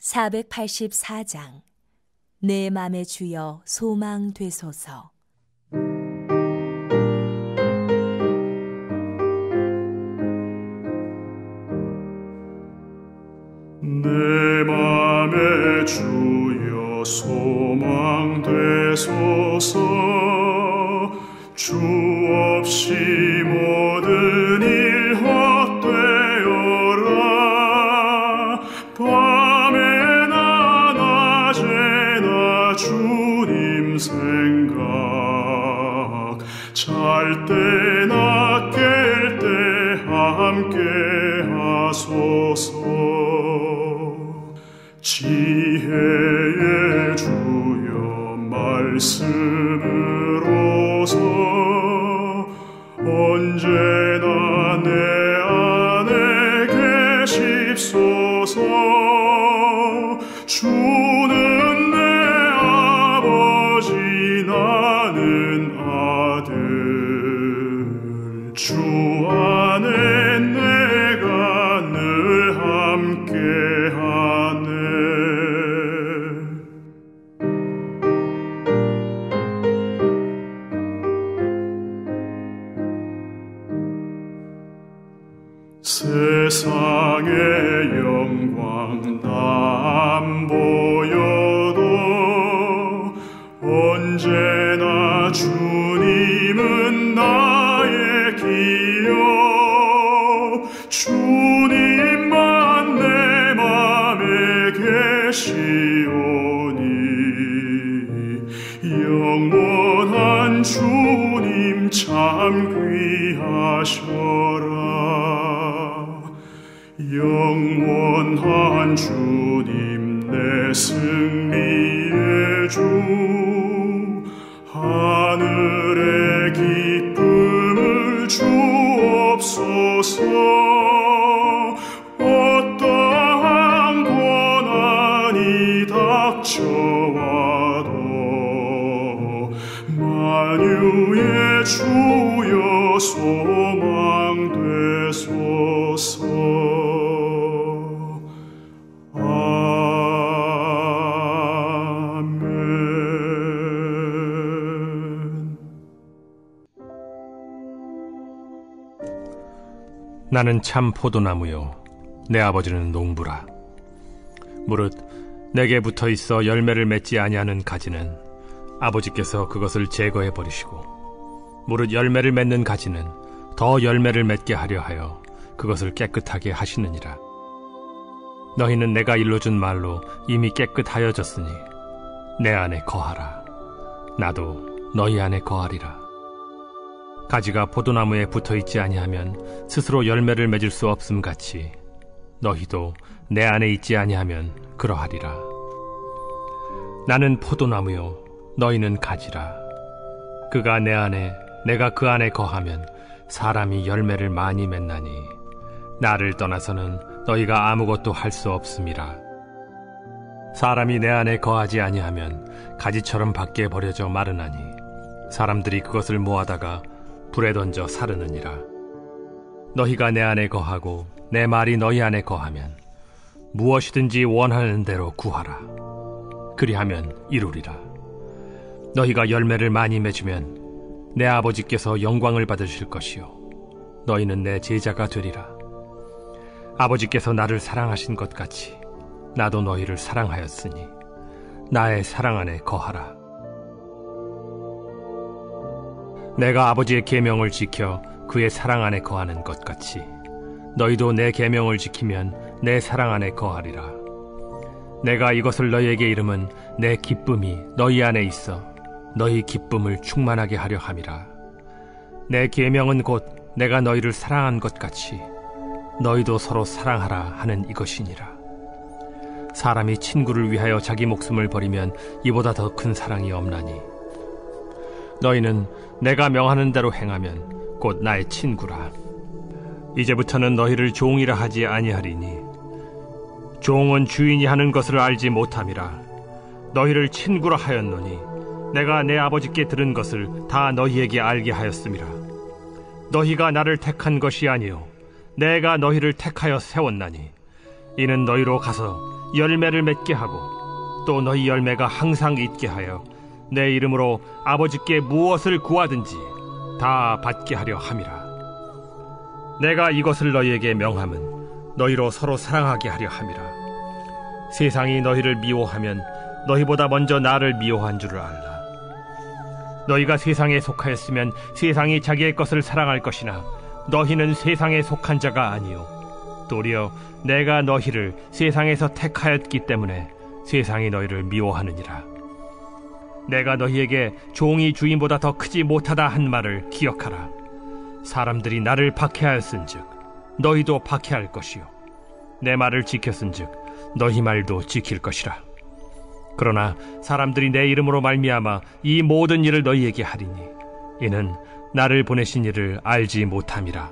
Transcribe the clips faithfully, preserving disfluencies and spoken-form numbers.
사백팔십사 장 내 맘의 주여 소망 되소서. 내 맘의 주여 소망 되소서. 주 없이 모든 일 헛되어라. 밤에나 낮에나 주님 생각, 잘 때나 깰 때 함께 하소서. 지혜의 주여 말씀으로서 언제나 내 안에 계십소서. 주는 내 아버지 나는 아들. 주 안에 내가 늘 함께하네. 세상의 영광 안 보여도 언제나 주님은 나의 기여. 주님만 내 맘에 계시오니 영원한 주님 참 귀하셔라. 영원한 주님 내 승리의 주, 하늘의 기쁨을 주옵소서. 어떠한 고난이 닥쳐와도 만유의 주여 소망 되소서. 나는 참 포도나무요 내 아버지는 농부라. 무릇 내게 붙어있어 열매를 맺지 아니하는 가지는 아버지께서 그것을 제거해 버리시고, 무릇 열매를 맺는 가지는 더 열매를 맺게 하려 하여 그것을 깨끗하게 하시느니라. 너희는 내가 일러준 말로 이미 깨끗하여졌으니 내 안에 거하라. 나도 너희 안에 거하리라. 가지가 포도나무에 붙어있지 아니하면 스스로 열매를 맺을 수 없음 같이 너희도 내 안에 있지 아니하면 그러하리라. 나는 포도나무요 너희는 가지라. 그가 내 안에 내가 그 안에 거하면 사람이 열매를 많이 맺나니 나를 떠나서는 너희가 아무것도 할 수 없음이라. 사람이 내 안에 거하지 아니하면 가지처럼 밖에 버려져 마르나니 사람들이 그것을 모아다가 불에 던져 사르느니라. 너희가 내 안에 거하고 내 말이 너희 안에 거하면 무엇이든지 원하는 대로 구하라. 그리하면 이루리라. 너희가 열매를 많이 맺으면 내 아버지께서 영광을 받으실 것이요 너희는 내 제자가 되리라. 아버지께서 나를 사랑하신 것 같이 나도 너희를 사랑하였으니 나의 사랑 안에 거하라. 내가 아버지의 계명을 지켜 그의 사랑 안에 거하는 것 같이 너희도 내 계명을 지키면 내 사랑 안에 거하리라. 내가 이것을 너희에게 이름은 내 기쁨이 너희 안에 있어 너희 기쁨을 충만하게 하려 함이라. 내 계명은 곧 내가 너희를 사랑한 것 같이 너희도 서로 사랑하라 하는 이것이니라. 사람이 친구를 위하여 자기 목숨을 버리면 이보다 더 큰 사랑이 없나니 너희는 내가 명하는 대로 행하면 곧 나의 친구라. 이제부터는 너희를 종이라 하지 아니하리니 종은 주인이 하는 것을 알지 못함이라. 너희를 친구라 하였노니 내가 내 아버지께 들은 것을 다 너희에게 알게 하였음이라. 너희가 나를 택한 것이 아니요 내가 너희를 택하여 세웠나니 이는 너희로 가서 열매를 맺게 하고 또 너희 열매가 항상 있게 하여 내 이름으로 아버지께 무엇을 구하든지 다 받게 하려 함이라. 내가 이것을 너희에게 명함은 너희로 서로 사랑하게 하려 함이라. 세상이 너희를 미워하면 너희보다 먼저 나를 미워한 줄을 알라. 너희가 세상에 속하였으면 세상이 자기의 것을 사랑할 것이나 너희는 세상에 속한 자가 아니요 도리어 내가 너희를 세상에서 택하였기 때문에 세상이 너희를 미워하느니라. 내가 너희에게 종이 주인보다 더 크지 못하다 한 말을 기억하라. 사람들이 나를 박해하였은즉 너희도 박해할 것이요 내 말을 지켰은즉 너희 말도 지킬 것이라. 그러나 사람들이 내 이름으로 말미암아 이 모든 일을 너희에게 하리니 이는 나를 보내신 이를 알지 못함이라.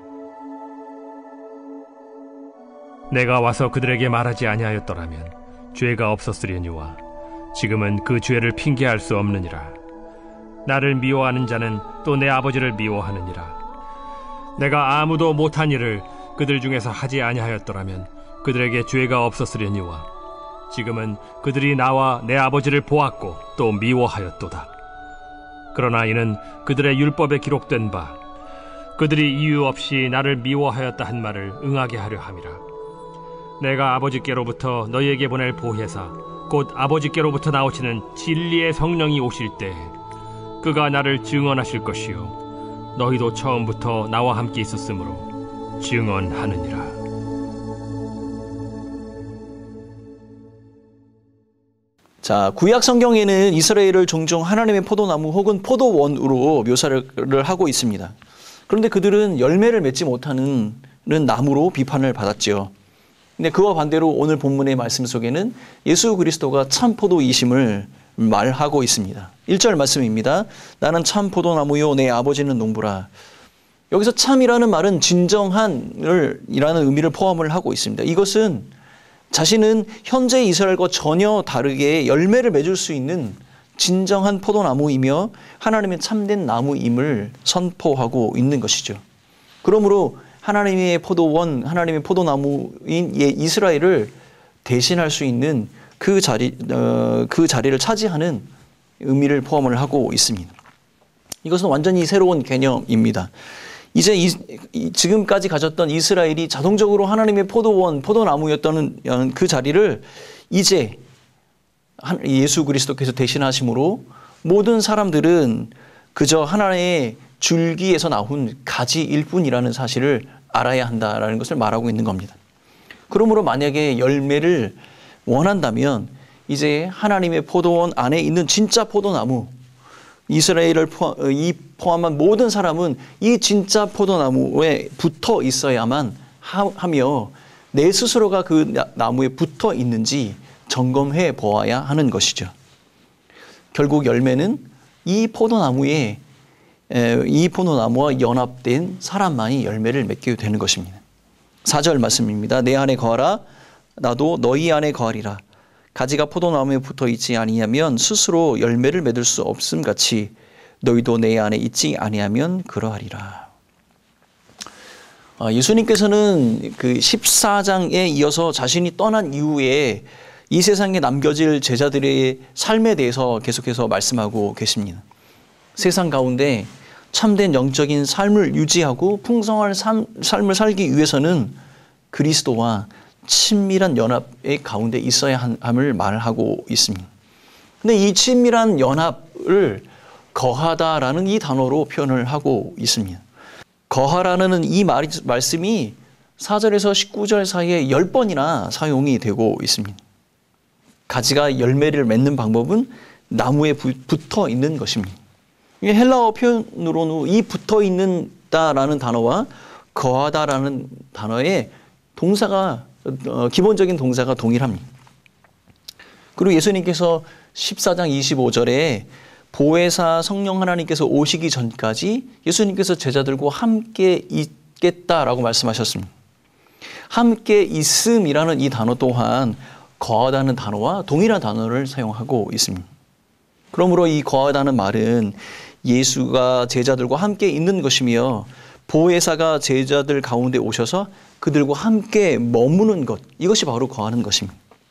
내가 와서 그들에게 말하지 아니하였더라면 죄가 없었으려니와 지금은 그 죄를 핑계할 수 없느니라. 나를 미워하는 자는 또 내 아버지를 미워하느니라. 내가 아무도 못한 일을 그들 중에서 하지 아니하였더라면 그들에게 죄가 없었으려니와 지금은 그들이 나와 내 아버지를 보았고 또 미워하였도다. 그러나 이는 그들의 율법에 기록된 바 그들이 이유 없이 나를 미워하였다 한 말을 응하게 하려 함이라. 내가 아버지께로부터 너희에게 보낼 보혜사 곧 아버지께로부터 나오시는 진리의 성령이 오실 때 그가 나를 증언하실 것이요 너희도 처음부터 나와 함께 있었으므로 증언하느니라. 자, 구약 성경에는 이스라엘을 종종 하나님의 포도나무 혹은 포도원으로 묘사를 하고 있습니다. 그런데 그들은 열매를 맺지 못하는 나무로 비판을 받았죠. 근데 그와 반대로 오늘 본문의 말씀 속에는 예수 그리스도가 참 포도이심을 말하고 있습니다. 일 절 말씀입니다. 나는 참 포도나무요 내 아버지는 농부라. 여기서 참이라는 말은 진정한을 이라는 의미를 포함을 하고 있습니다. 이것은 자신은 현재 이스라엘과 전혀 다르게 열매를 맺을 수 있는 진정한 포도나무이며 하나님의 참된 나무임을 선포하고 있는 것이죠. 그러므로 하나님의 포도원, 하나님의 포도나무인 이스라엘을 대신할 수 있는 그 자리, 어, 그 자리를 차지하는 의미를 포함을 하고 있습니다. 이것은 완전히 새로운 개념입니다. 이제 이, 이, 지금까지 가졌던 이스라엘이 자동적으로 하나님의 포도원, 포도나무였던 그 자리를 이제 예수 그리스도께서 대신하심으로 모든 사람들은 그저 하나의 줄기에서 나온 가지일 뿐이라는 사실을 알아야 한다라는 것을 말하고 있는 겁니다. 그러므로 만약에 열매를 원한다면 이제 하나님의 포도원 안에 있는 진짜 포도나무, 이스라엘을 포함, 이 포함한 모든 사람은 이 진짜 포도나무에 붙어 있어야만 하며 내 스스로가 그 나무에 붙어 있는지 점검해 보아야 하는 것이죠. 결국 열매는 이 포도나무에 이 포도나무와 연합된 사람만이 열매를 맺게 되는 것입니다. 사 절 말씀입니다. 내 안에 거하라 나도 너희 안에 거하리라. 가지가 포도나무에 붙어 있지 아니하면 스스로 열매를 맺을 수 없음 같이 너희도 내 안에 있지 아니하면 그러하리라. 예수님께서는 그 십사 장에 이어서 자신이 떠난 이후에 이 세상에 남겨질 제자들의 삶에 대해서 계속해서 말씀하고 계십니다. 세상 가운데 참된 영적인 삶을 유지하고 풍성한 삶, 삶을 살기 위해서는 그리스도와 친밀한 연합의 가운데 있어야 함을 말하고 있습니다. 근데 이 친밀한 연합을 거하다라는 이 단어로 표현을 하고 있습니다. 거하라는 이 말, 말씀이 사 절에서 십구 절 사이에 열 번이나 사용이 되고 있습니다. 가지가 열매를 맺는 방법은 나무에 부, 붙어 있는 것입니다. 헬라어 표현으로는 이 붙어 있는다라는 단어와 거하다라는 단어의 동사가 어, 기본적인 동사가 동일합니다. 그리고 예수님께서 십사 장 이십오 절에 보혜사 성령 하나님께서 오시기 전까지 예수님께서 제자들과 함께 있겠다라고 말씀하셨습니다. 함께 있음이라는 이 단어 또한 거하다는 단어와 동일한 단어를 사용하고 있습니다. 그러므로 이 거하다는 말은 예수가 제자들과 함께 있는 것이며 보혜사가 제자들 가운데 오셔서 그들과 함께 머무는 것, 이것이 바로 거하는 것입니다.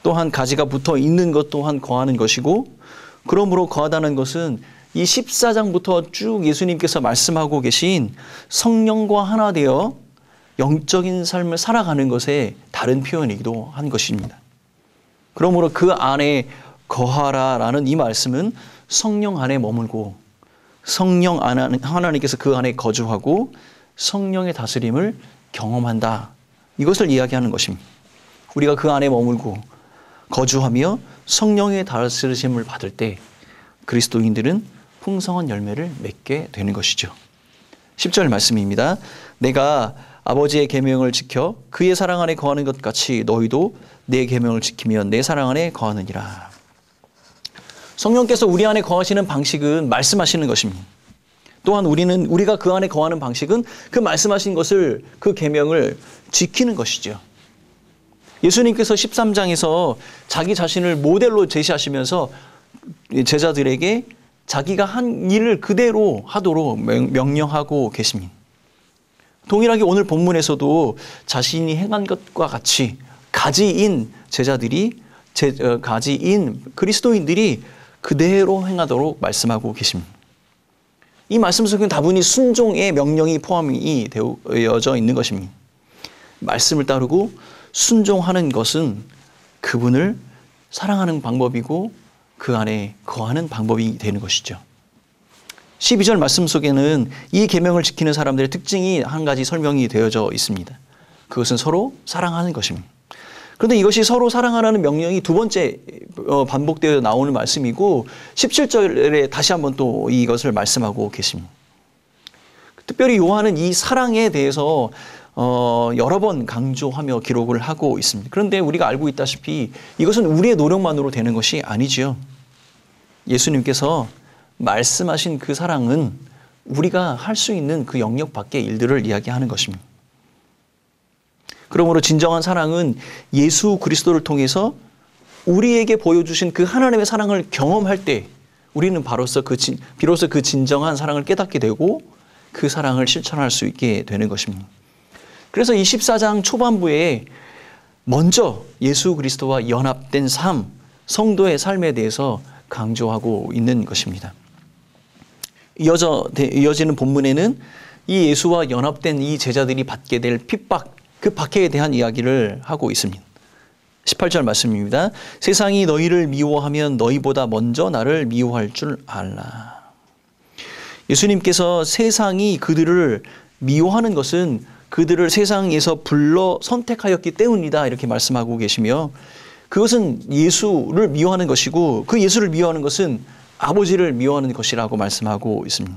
또한 가지가 붙어 있는 것 또한 거하는 것이고, 그러므로 거하다는 것은 이 십사 장부터 쭉 예수님께서 말씀하고 계신 성령과 하나 되어 영적인 삶을 살아가는 것의 다른 표현이기도 한 것입니다. 그러므로 그 안에 거하라라는 이 말씀은 성령 안에 머물고 성령 안에 하나님께서 그 안에 거주하고 성령의 다스림을 경험한다. 이것을 이야기하는 것입니다. 우리가 그 안에 머물고 거주하며 성령의 다스리심을 받을 때 그리스도인들은 풍성한 열매를 맺게 되는 것이죠. 십 절 말씀입니다. 내가 아버지의 계명을 지켜 그의 사랑 안에 거하는 것 같이 너희도 내 계명을 지키면 내 사랑 안에 거하느니라. 성령께서 우리 안에 거하시는 방식은 말씀하시는 것입니다. 또한 우리는 우리가 그 안에 거하는 방식은 그 말씀하신 것을, 그 계명을 지키는 것이죠. 예수님께서 십삼 장에서 자기 자신을 모델로 제시하시면서 제자들에게 자기가 한 일을 그대로 하도록 명령하고 계십니다. 동일하게 오늘 본문에서도 자신이 행한 것과 같이 가지인 제자들이, 제, 어, 가지인 그리스도인들이 그대로 행하도록 말씀하고 계십니다. 이 말씀 속에는 다분히 순종의 명령이 포함이 되어져 있는 것입니다. 말씀을 따르고 순종하는 것은 그분을 사랑하는 방법이고 그 안에 거하는 방법이 되는 것이죠. 십이 절 말씀 속에는 이 계명을 지키는 사람들의 특징이 한 가지 설명이 되어져 있습니다. 그것은 서로 사랑하는 것입니다. 그런데 이것이 서로 사랑하라는 명령이 두 번째 반복되어 나오는 말씀이고 십칠 절에 다시 한번 또 이것을 말씀하고 계십니다. 특별히 요한은 이 사랑에 대해서 어, 여러 번 강조하며 기록을 하고 있습니다. 그런데 우리가 알고 있다시피 이것은 우리의 노력만으로 되는 것이 아니지요. 예수님께서 말씀하신 그 사랑은 우리가 할 수 있는 그 영역 밖의 일들을 이야기하는 것입니다. 그러므로 진정한 사랑은 예수 그리스도를 통해서 우리에게 보여주신 그 하나님의 사랑을 경험할 때 우리는 바로서 그 진, 비로소 그 진정한 사랑을 깨닫게 되고 그 사랑을 실천할 수 있게 되는 것입니다. 그래서 이 십사 장 초반부에 먼저 예수 그리스도와 연합된 삶, 성도의 삶에 대해서 강조하고 있는 것입니다. 이어져, 이어지는 본문에는 이 예수와 연합된 이 제자들이 받게 될 핍박, 그 박해에 대한 이야기를 하고 있습니다. 십팔 절 말씀입니다. 세상이 너희를 미워하면 너희보다 먼저 나를 미워할 줄 알라. 예수님께서 세상이 그들을 미워하는 것은 그들을 세상에서 불러 선택하였기 때문이다 이렇게 말씀하고 계시며 그것은 예수를 미워하는 것이고 그 예수를 미워하는 것은 아버지를 미워하는 것이라고 말씀하고 있습니다.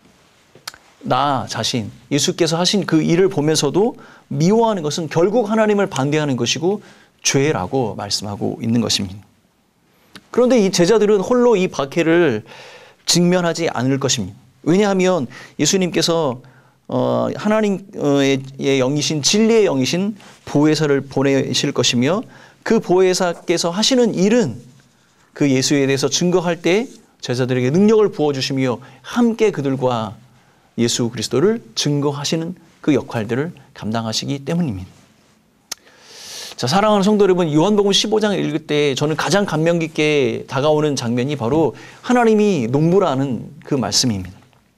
나 자신, 예수께서 하신 그 일을 보면서도 미워하는 것은 결국 하나님을 반대하는 것이고 죄라고 말씀하고 있는 것입니다. 그런데 이 제자들은 홀로 이 박해를 직면하지 않을 것입니다. 왜냐하면 예수님께서 어, 하나님의 영이신 진리의 영이신 보혜사를 보내실 것이며 그 보혜사께서 하시는 일은 그 예수에 대해서 증거할 때 제자들에게 능력을 부어주시며 함께 그들과 예수 그리스도를 증거하시는 그 역할들을 감당하시기 때문입니다. 자, 사랑하는 성도 여러분, 요한복음 십오 장을 읽을 때 저는 가장 감명 깊게 다가오는 장면이 바로 하나님이 농부라는 그 말씀입니다.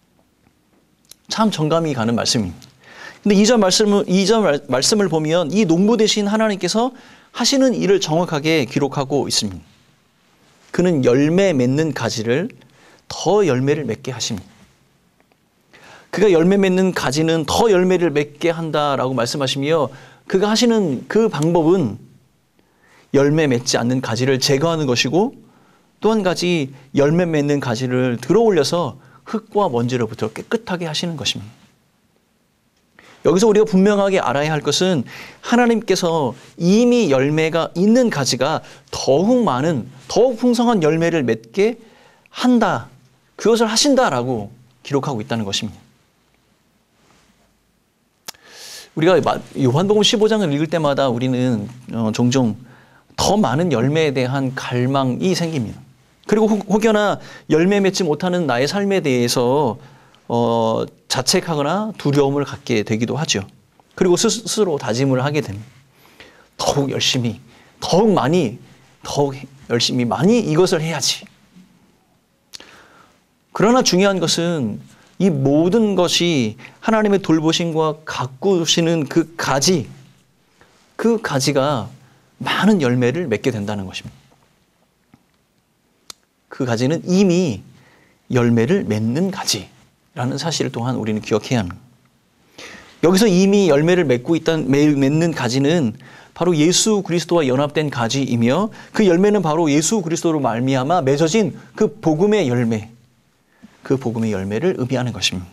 참 정감이 가는 말씀입니다. 근데 이 절 말씀을, 이 절 말씀을 보면 이 농부 되신 하나님께서 하시는 일을 정확하게 기록하고 있습니다. 그는 열매 맺는 가지를 더 열매를 맺게 하십니다. 그가 열매 맺는 가지는 더 열매를 맺게 한다라고 말씀하시며 그가 하시는 그 방법은 열매 맺지 않는 가지를 제거하는 것이고 또 한 가지 열매 맺는 가지를 들어 올려서 흙과 먼지로부터 깨끗하게 하시는 것입니다. 여기서 우리가 분명하게 알아야 할 것은 하나님께서 이미 열매가 있는 가지가 더욱 많은, 더욱 풍성한 열매를 맺게 한다. 그것을 하신다라고 기록하고 있다는 것입니다. 우리가 요한복음 십오 장을 읽을 때마다 우리는 종종 더 많은 열매에 대한 갈망이 생깁니다. 그리고 혹여나 열매 맺지 못하는 나의 삶에 대해서 어, 자책하거나 두려움을 갖게 되기도 하죠. 그리고 스스로 다짐을 하게 됩니다. 더욱 열심히, 더욱 많이 더욱 열심히 많이 이것을 해야지. 그러나 중요한 것은 이 모든 것이 하나님의 돌보심과 가꾸시는 그 가지, 그 가지가 많은 열매를 맺게 된다는 것입니다. 그 가지는 이미 열매를 맺는 가지라는 사실 또한 우리는 기억해야 합니다. 여기서 이미 열매를 맺고 있다는, 맺는 가지는 바로 예수 그리스도와 연합된 가지이며 그 열매는 바로 예수 그리스도로 말미암아 맺어진 그 복음의 열매, 그 복음의 열매를 의미하는 것입니다.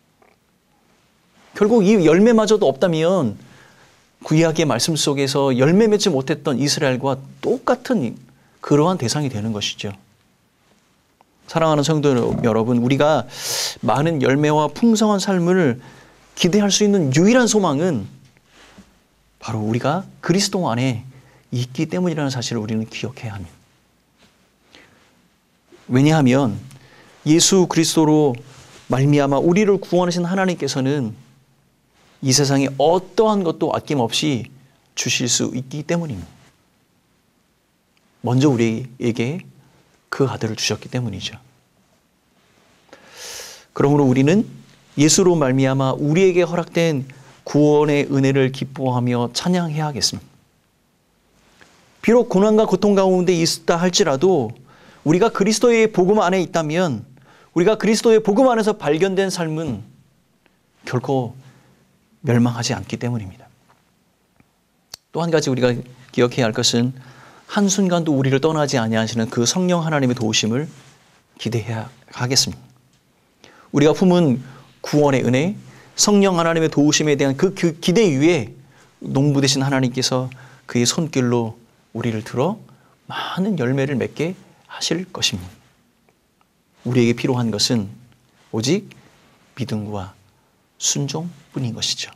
결국 이 열매마저도 없다면 구약의 말씀 속에서 열매 맺지 못했던 이스라엘과 똑같은 그러한 대상이 되는 것이죠. 사랑하는 성도 여러분, 우리가 많은 열매와 풍성한 삶을 기대할 수 있는 유일한 소망은 바로 우리가 그리스도 안에 있기 때문이라는 사실을 우리는 기억해야 합니다. 왜냐하면 예수 그리스도로 말미암아 우리를 구원하신 하나님께서는 이 세상에 어떠한 것도 아낌없이 주실 수 있기 때문입니다. 먼저 우리에게 그 아들을 주셨기 때문이죠. 그러므로 우리는 예수로 말미암아 우리에게 허락된 구원의 은혜를 기뻐하며 찬양해야 하겠습니다. 비록 고난과 고통 가운데 있다 할지라도 우리가 그리스도의 복음 안에 있다면, 우리가 그리스도의 복음 안에서 발견된 삶은 결코 멸망하지 않기 때문입니다. 또 한 가지 우리가 기억해야 할 것은 한순간도 우리를 떠나지 아니하시는 그 성령 하나님의 도우심을 기대해야 하겠습니다. 우리가 품은 구원의 은혜, 성령 하나님의 도우심에 대한 그, 그 기대 위에 농부 되신 하나님께서 그의 손길로 우리를 들어 많은 열매를 맺게 하실 것입니다. 우리에게 필요한 것은 오직 믿음과 순종뿐인 것이죠.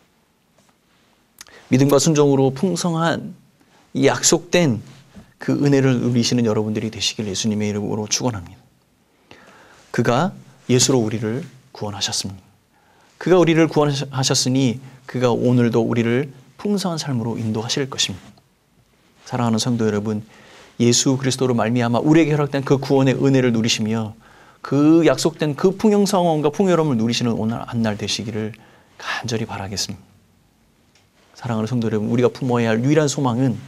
믿음과 순종으로 풍성한 이 약속된 그 은혜를 누리시는 여러분들이 되시길 예수님의 이름으로 축원합니다. 그가 예수로 우리를 구원하셨습니다. 그가 우리를 구원하셨으니 그가 오늘도 우리를 풍성한 삶으로 인도하실 것입니다. 사랑하는 성도 여러분, 예수 그리스도로 말미암아 우리에게 허락된 그 구원의 은혜를 누리시며 그 약속된 그 풍성함과 풍요로움을 누리시는 오늘 한 날 되시기를 간절히 바라겠습니다. 사랑하는 성도 여러분, 우리가 품어야 할 유일한 소망은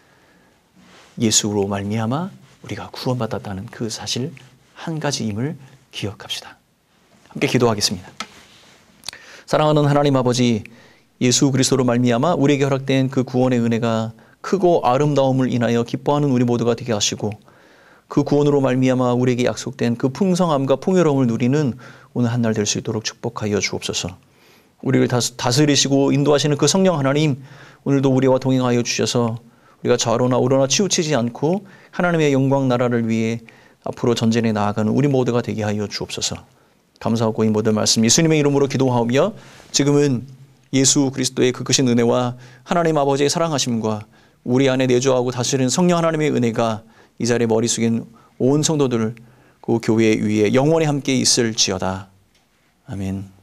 예수로 말미암아 우리가 구원받았다는 그 사실 한 가지임을 기억합시다. 함께 기도하겠습니다. 사랑하는 하나님 아버지, 예수 그리스도로 말미암아 우리에게 허락된 그 구원의 은혜가 크고 아름다움을 인하여 기뻐하는 우리 모두가 되게 하시고, 그 구원으로 말미암아 우리에게 약속된 그 풍성함과 풍요로움을 누리는 오늘 한 날 될 수 있도록 축복하여 주옵소서. 우리를 다스리시고 인도하시는 그 성령 하나님, 오늘도 우리와 동행하여 주셔서 우리가 좌로나 우로나 치우치지 않고 하나님의 영광 나라를 위해 앞으로 전진해 나아가는 우리 모두가 되게 하여 주옵소서. 감사하고 이 모든 말씀 예수님의 이름으로 기도하오며, 지금은 예수 그리스도의 그 크신 은혜와 하나님 아버지의 사랑하심과 우리 안에 내주하고 다스리는 성령 하나님의 은혜가 이 자리에 머리 숙인 온 성도들 그 교회 위에 영원히 함께 있을지어다. 아멘.